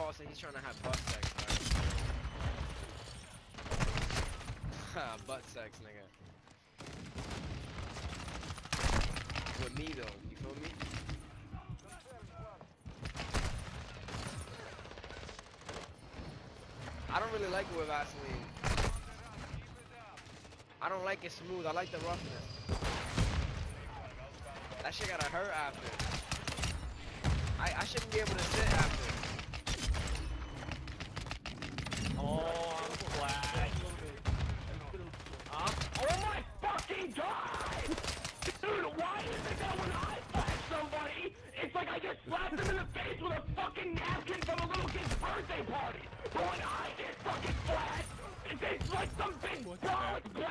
calls and he's trying to have butt sex, right? Butt sex, nigga. With me though, you feel me? I don't really like it with Vaseline. I don't like it smooth. I like the roughness. That shit gotta hurt after. I shouldn't be able to sit after. Oh, I'm flat. Oh my fucking god! Dude, why is it that when I slap somebody, it's like I get slapped them in the face with a fucking napkin from a little kid's birthday party? But when I get fucking flat, it's like some big ball